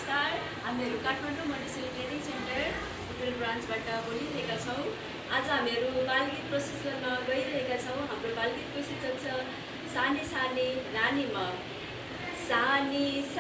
नमस्कार, हामीहरू Kathmandu Montessori training centre hotel ब्रान्चबाट बोलिरहेका छौँ। आज हामीहरू बालगीत प्रस्तुत गर्न गइरहेका छौँ। हाम्रो बालगीतको शीर्षक छ सानी सानी रानी म। सानी